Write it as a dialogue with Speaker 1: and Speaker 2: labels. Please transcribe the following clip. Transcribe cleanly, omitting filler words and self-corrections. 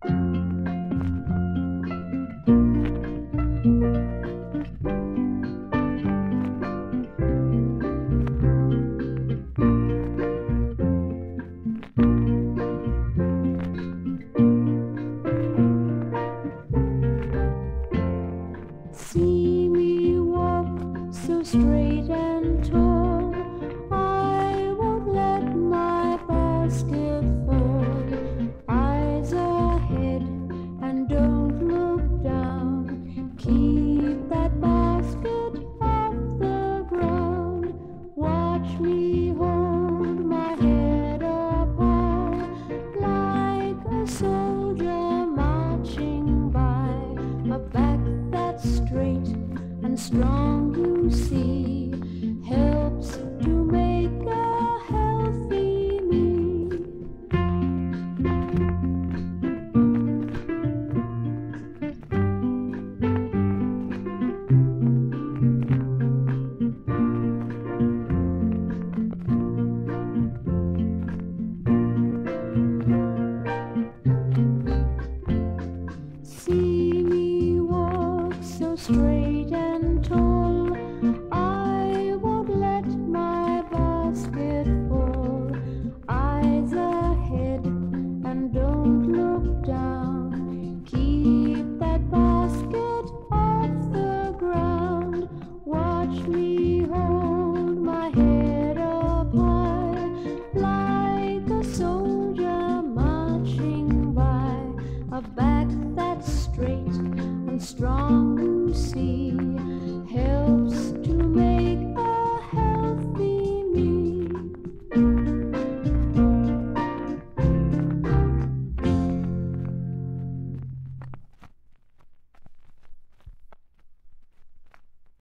Speaker 1: See me walk so straight and tall, I won't let my basket fall. Eyes ahead and don't look down, keep that basket off the ground. Watch me hold my head up high, like a soldier marching by. A back that's straight and strong, you see, helps to make a healthy me. See me walk so straight